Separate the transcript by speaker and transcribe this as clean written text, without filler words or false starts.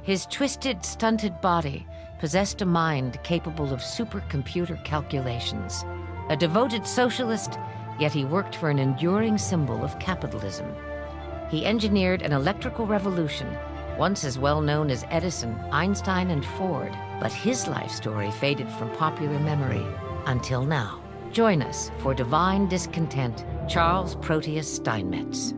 Speaker 1: His twisted, stunted body possessed a mind capable of supercomputer calculations. A devoted socialist, yet he worked for an enduring symbol of capitalism. He engineered an electrical revolution, once as well known as Edison, Einstein, and Ford. But his life story faded from popular memory until now. Join us for Divine Discontent, Charles Proteus Steinmetz.